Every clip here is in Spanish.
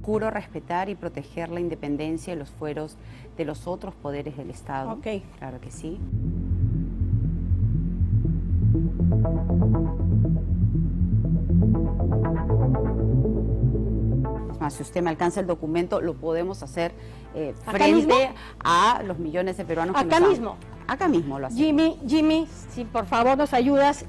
Procuro respetar y proteger la independencia y los fueros de los otros poderes del Estado. Ok. Claro que sí. Es más, si usted me alcanza el documento, lo podemos hacer frente a los millones de peruanos que acá nos mismo. Acá mismo lo hacemos. Jimmy, si por favor nos ayudas,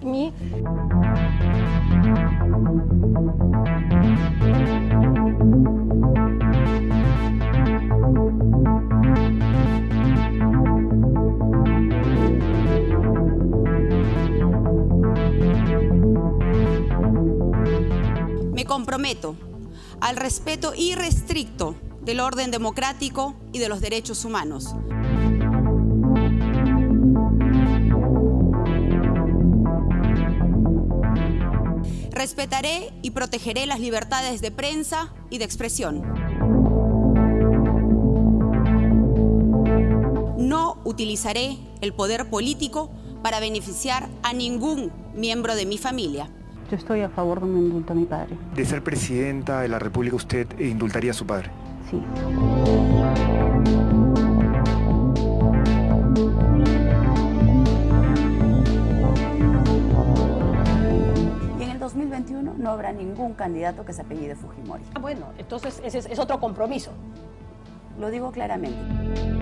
Me comprometo al respeto irrestricto del orden democrático y de los derechos humanos. Respetaré y protegeré las libertades de prensa y de expresión. No utilizaré el poder político para beneficiar a ningún miembro de mi familia. Yo estoy a favor de un indulto a mi padre. De ser presidenta de la República, ¿usted indultaría a su padre? Sí. Y en el 2021 no habrá ningún candidato que se apellide Fujimori. Bueno, entonces ese es otro compromiso. Lo digo claramente.